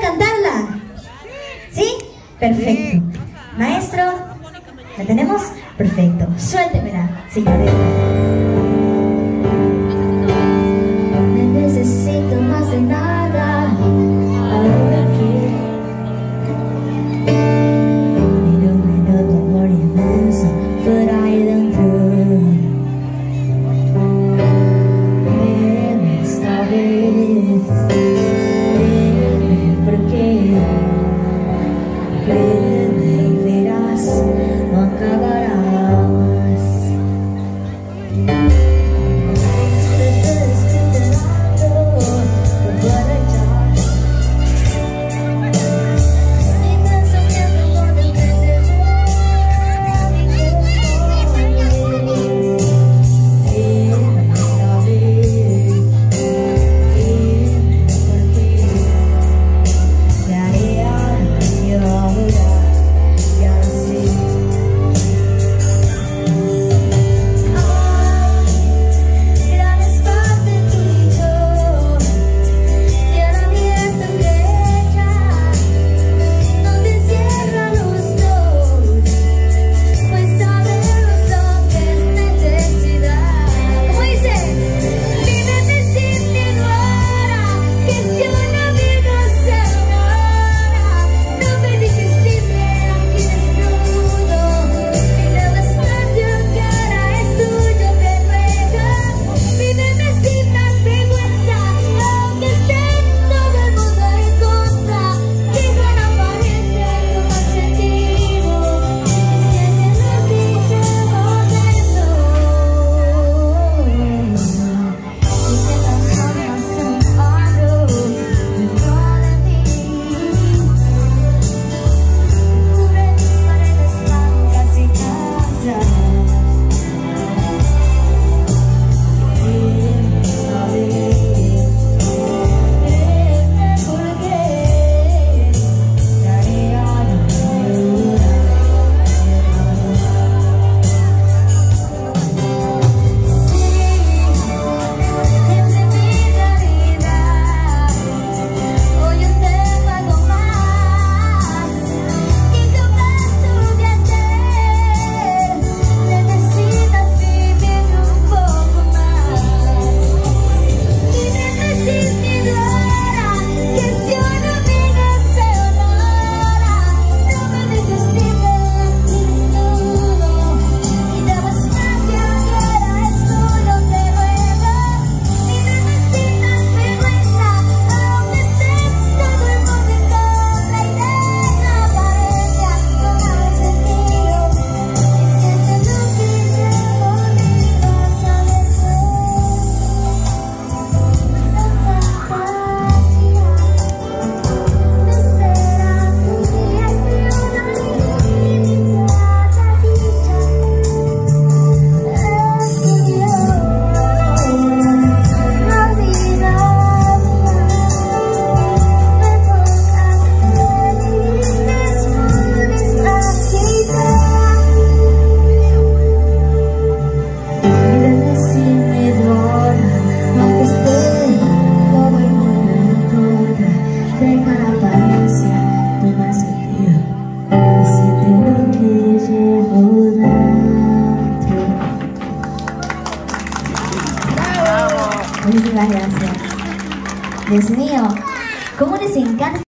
cantarla? ¿Sí? Perfecto. Maestro, ¿la tenemos? Perfecto. Suéltemela, señorita. Me necesito más de nada. Ahora que ilumino tu amor inmenso fuera y dentro. Créeme esta vez. Créeme porque créeme y verás, no acabará más. Te estoy esperando para echar mi pensamiento por enfrente de esta vez. Porque te haré algo ahora. Muchísimas gracias. Dios mío, ¿cómo les encanta?